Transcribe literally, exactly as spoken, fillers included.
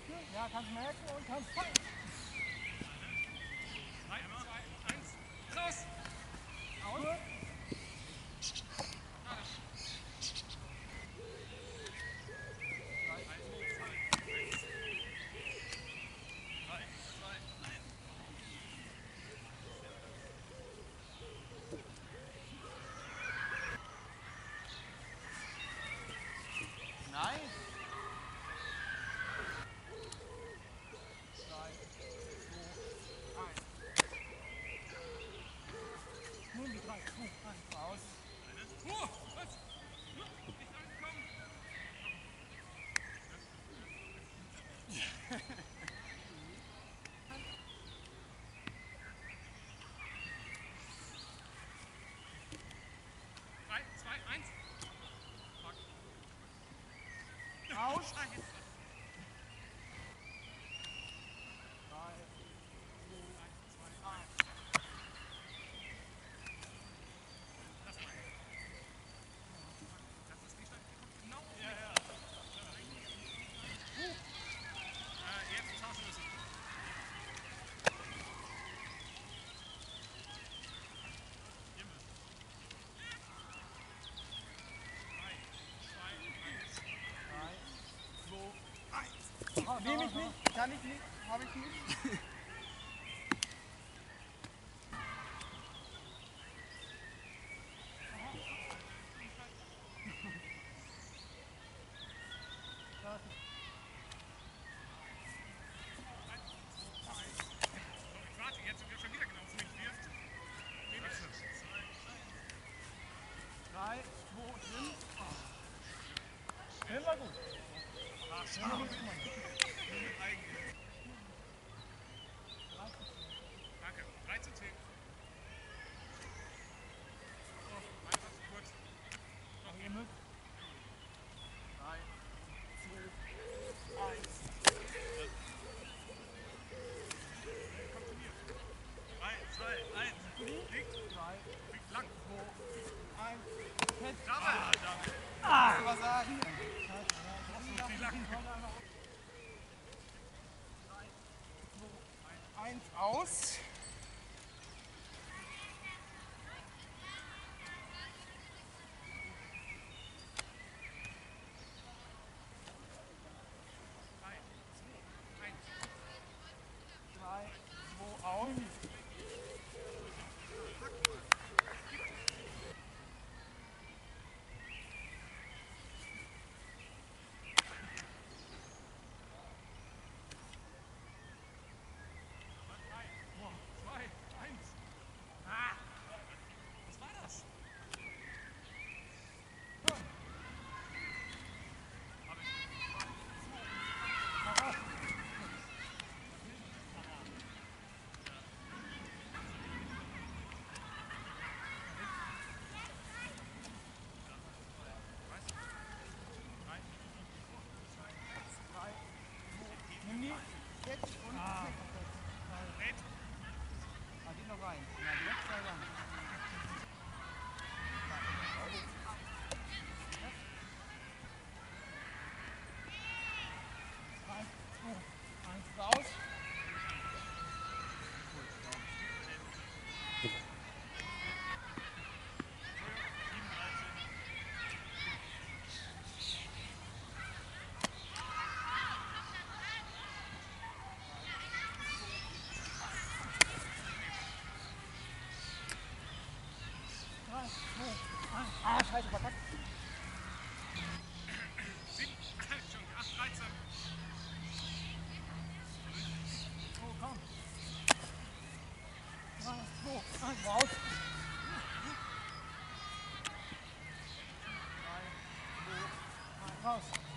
Ja, kannst merken und kannst fallen. drei, zwei, eins, raus! Aus. Nice! Nun die drei, zwei, eins, raus. Oh, was? Nicht angekommen? drei, zwei, eins. Aus. Scheiße. Nehme ich nicht, kann ich nicht, habe ich nicht. Ich warte jetzt und der schon wieder genau auf mich wirft. Nehme ich. drei, zwei, fünf. Hin war gut. Ah, schade. Danke. drei zu zehn. So, mein was kurz. Noch Ihr müsst. drei, zwei, eins. Kommt zu mir. drei, zwei, eins. Liegt. drei, Liegt lang. zwei, eins. Fest. Ah, damit. Ah! Was sagen? Liegt lang. eins aus. drei, zwei aus. Was war das? Nimm die jetzt und ah. Red. Ah, die noch rein. Ja, direkt sei lang. drei, zwei, eins raus. drei, zwei, eins. Ah, scheiße, verkackt. sieben, schon acht, dreizehn. Oh, komm. drei, zwei, eins raus. drei, zwei, eins raus.